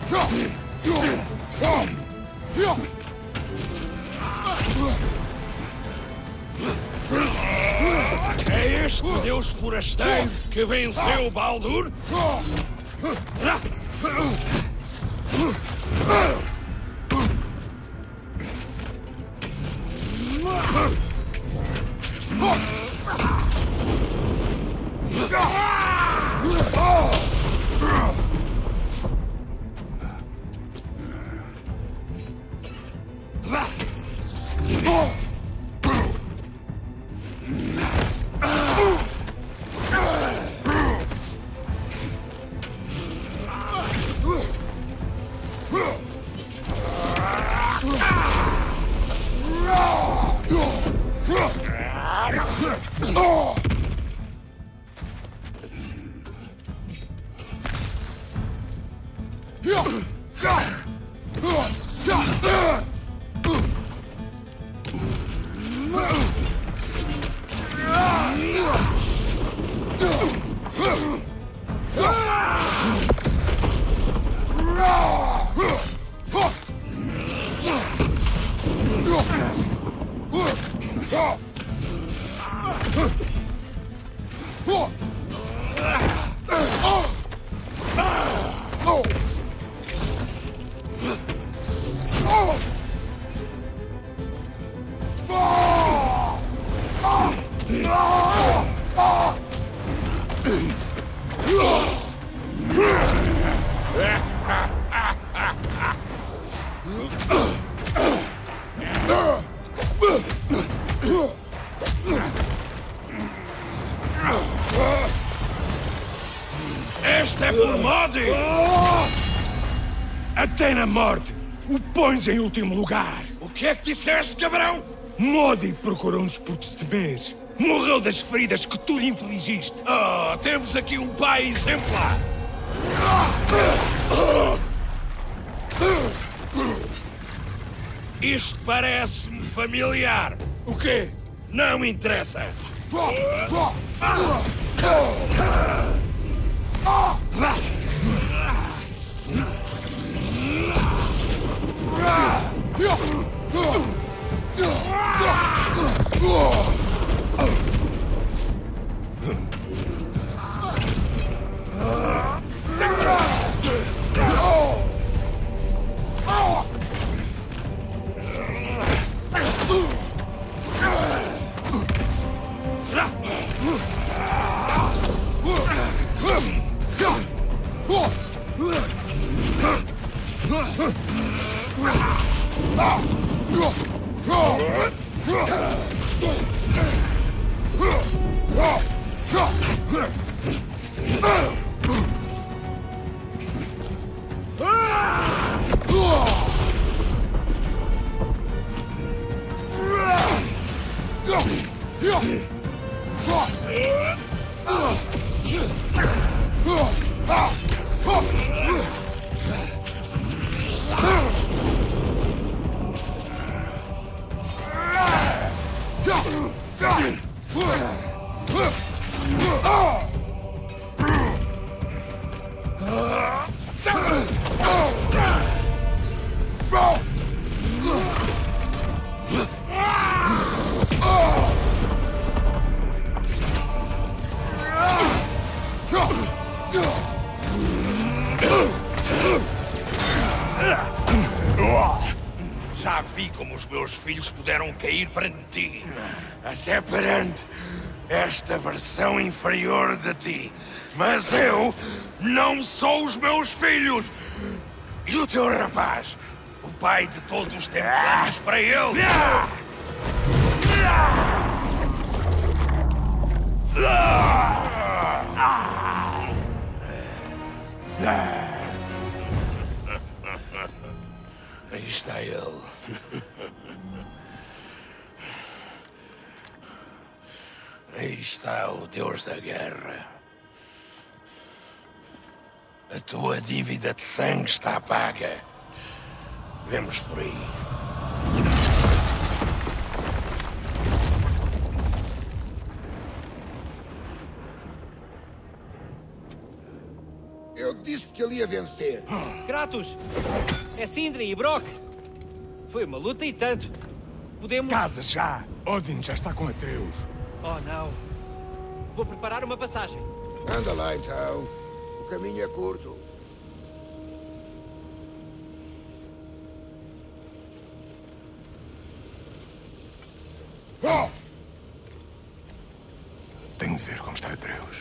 É este deus forasteiro que venceu Baldur? Esta é por Modi! Até na morte, o pões em último lugar. O que é que disseste, cabrão? Modi procurou-nos por te temer. Morreu das feridas que tu lhe infligiste. Oh, temos aqui um pai exemplar. Isto parece-me familiar. O quê? Não me interessa. Já vi como os meus filhos puderam cair perante ti. Até perante esta versão inferior de ti. Mas eu não sou os meus filhos. E o teu rapaz? O pai de todos os templares para ele? Aí está ele. Aí está o Deus da Guerra. A tua dívida de sangue está paga. Vemos por aí. Eu disse que ele ia vencer. Kratos! É Sindri e Brock! Foi uma luta e tanto. Podemos... Casa já! Odin já está com Atreus. Oh, não. Vou preparar uma passagem. Anda lá, então. O caminho é curto. Oh! Tenho de ver como está Atreus.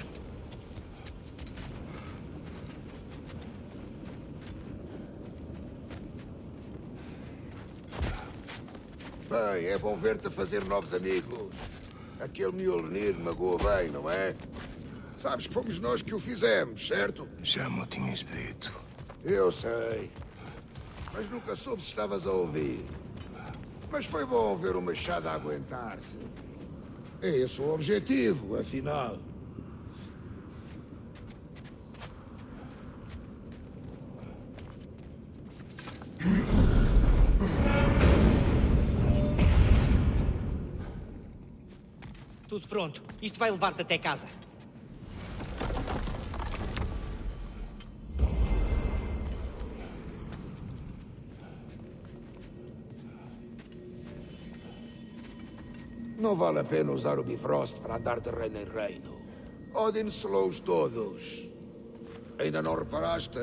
Bem, é bom ver-te a fazer novos amigos. Aquele Mjolnir magoa bem, não é? Sabes que fomos nós que o fizemos, certo? Já me o tinhas dito. Eu sei. Mas nunca soube se estavas a ouvir. Mas foi bom ver o Machado a aguentar-se. É esse o objetivo, afinal. Tudo pronto. Isto vai levar-te até casa. Não vale a pena usar o Bifrost para andar de reino em reino. Odin selou-os todos. Ainda não reparaste?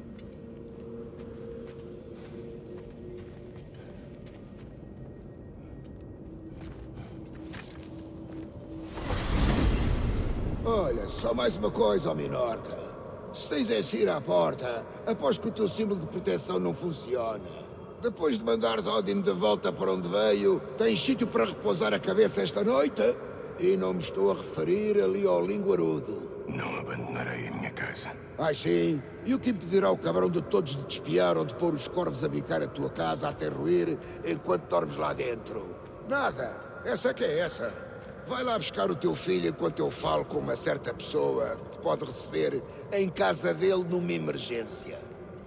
Olha, só mais uma coisa, ó Minorca. Se tens esse ir à porta, aposto que o teu símbolo de proteção não funciona. Depois de mandares Odin de volta para onde veio, tens sítio para repousar a cabeça esta noite? E não me estou a referir ali ao linguarudo. Não abandonarei a minha casa. Ai sim? E o que impedirá o cabrão de todos de te espiar ou de pôr os corvos a bicar a tua casa até ruir enquanto dormes lá dentro? Nada. Essa que é essa. Vai lá buscar o teu filho enquanto eu falo com uma certa pessoa que te pode receber em casa dele numa emergência.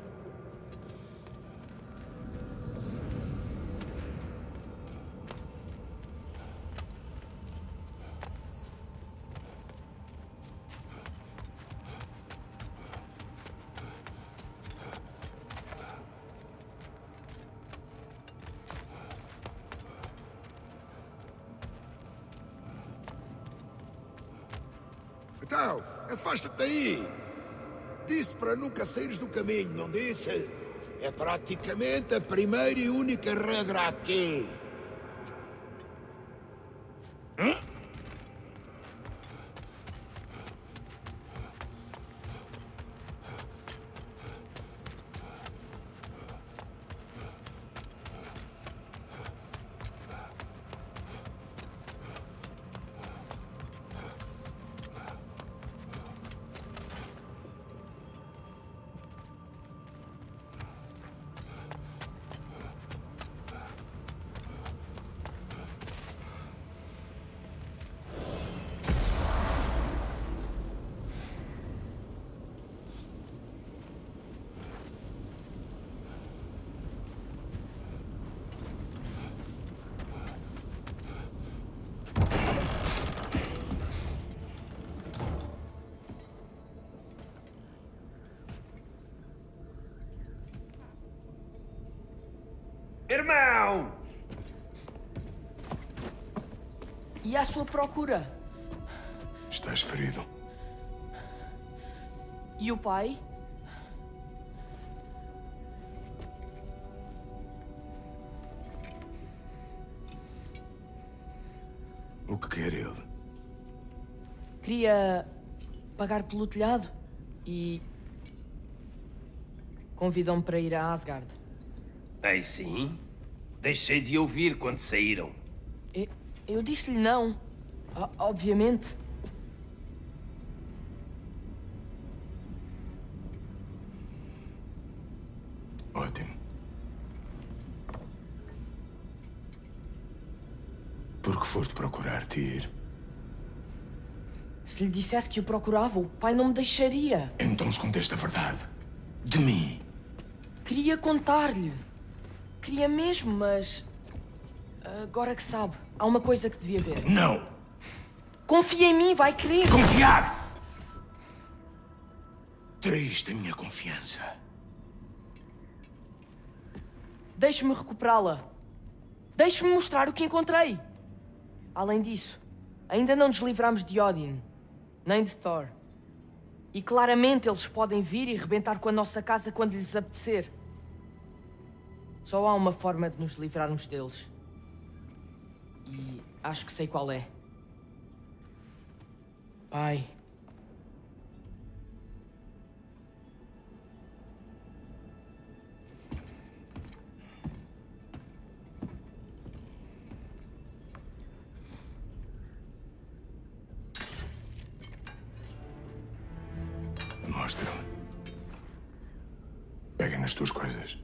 Então, afasta-te aí. Disse para nunca saíres do caminho, não disse? É praticamente a primeira e única regra aqui. Hã? Irmão! E à sua procura? Estás ferido? E o pai? O que quer ele? Queria pagar pelo telhado e convidou-me para ir a Asgard. Ei, sim? Deixei de ouvir quando saíram. Eu disse-lhe não. Obviamente. Ótimo. Por que foste procurar Tyr? Se lhe dissesse que o procurava, o pai não me deixaria. Então escondeste a verdade. De mim. Queria contar-lhe. Queria mesmo, mas... Agora que sabe, há uma coisa que devia ver. Não! Confia em mim, vai querer! Confiar! Traíste a minha confiança. Deixe-me recuperá-la. Deixe-me mostrar o que encontrei. Além disso, ainda não nos livramos de Odin, nem de Thor. E claramente eles podem vir e rebentar com a nossa casa quando lhes apetecer. Só há uma forma de nos livrarmos deles. E acho que sei qual é. Pai. Mostra-me. Pega nas tuas coisas.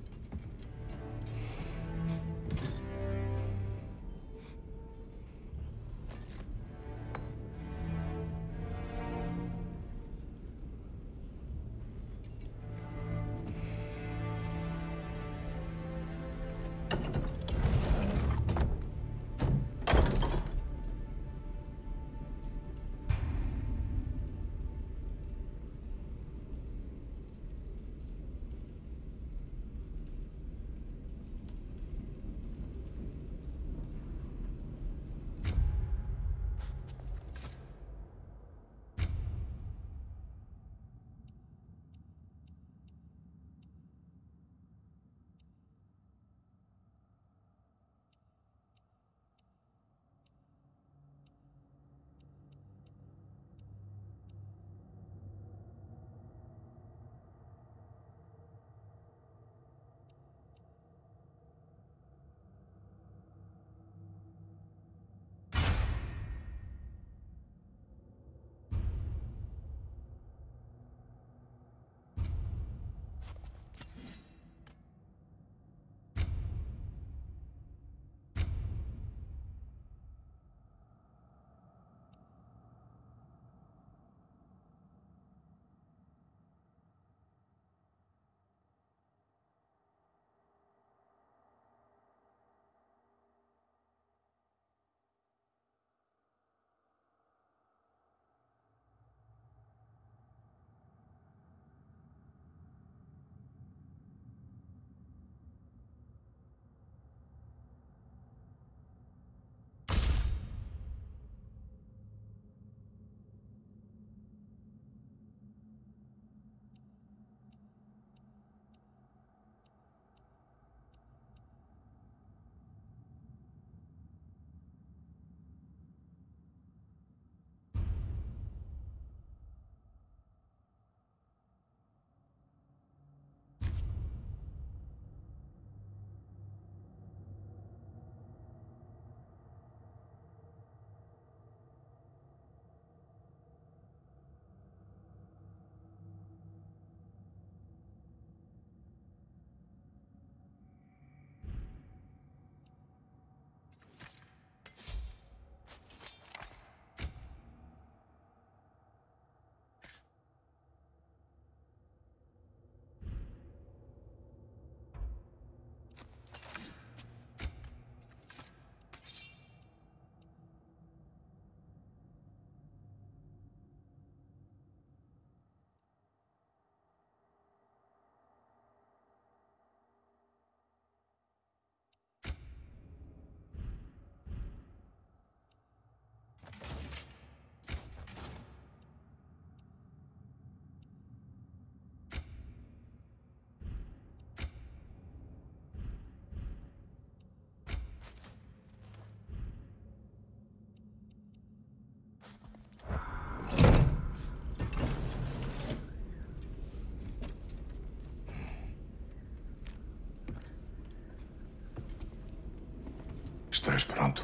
Estás pronto?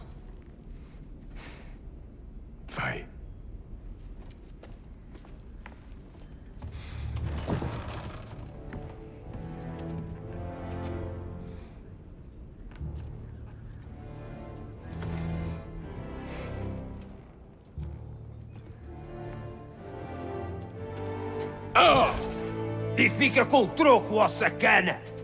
Vai. Oh! E fica com o troco, ó sacana!